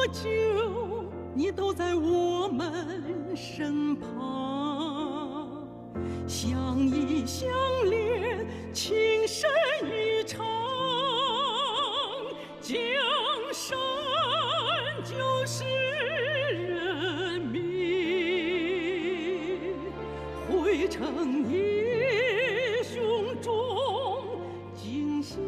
久，你都在我们身旁，相依相恋，情深意长。江山就是人民，汇成英雄重景象。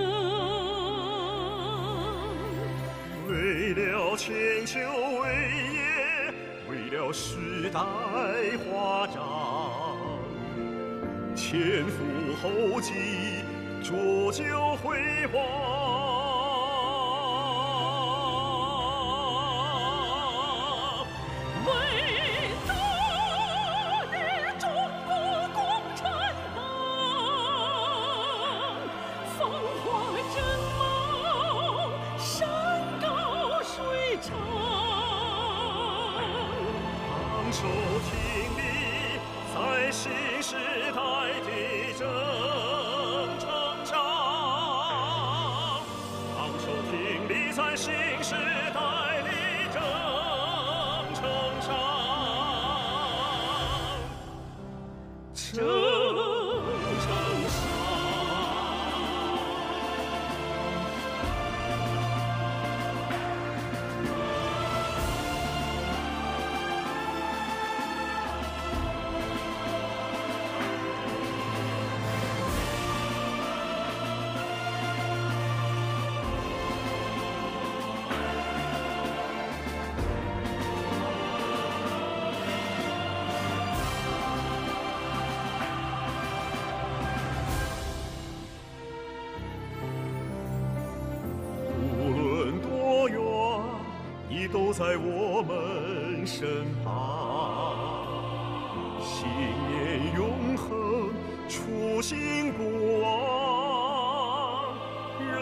为了千秋伟业，为了时代华章，前赴后继，浊酒辉煌。 伟大的中国共产党，风华正茂，山高水长。 昂首挺立在新时代的征程上，昂首挺立在新时代的征程上。征程上。无论多远，你都在我们身旁。信念永恒，初心不忘。人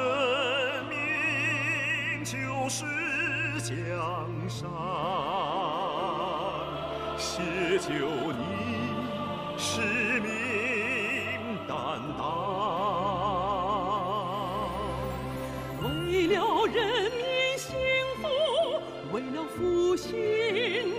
民就是江山，写就你使命担当。 为了人民幸福，为了复兴